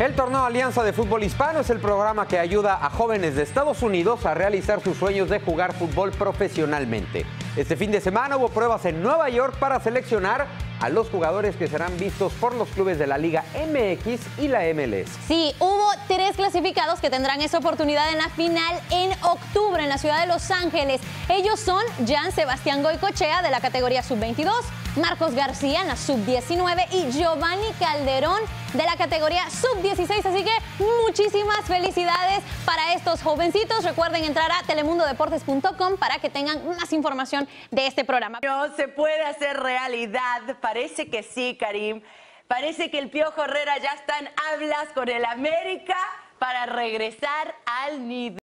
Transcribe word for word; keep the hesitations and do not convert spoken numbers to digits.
El torneo Alianza de Fútbol Hispano es el programa que ayuda a jóvenes de Estados Unidos a realizar sus sueños de jugar fútbol profesionalmente. Este fin de semana hubo pruebas en Nueva York para seleccionar a los jugadores que serán vistos por los clubes de la Liga M X y la M L S. Sí, hubo tres clasificados que tendrán esa oportunidad en la final en octubre en la ciudad de Los Ángeles. Ellos son Jan Sebastián Goicoechea de la categoría sub veintidós, Marcos García en la sub diecinueve y Giovanni Calderón de la categoría sub dieciséis. Así que muchísimas felicidades para estos jovencitos. Recuerden entrar a telemundo deportes punto com para que tengan más información de este programa. No se puede hacer realidad. Parece que sí, Karim. Parece que el Piojo Herrera ya está en hablas con el América para regresar al nivel.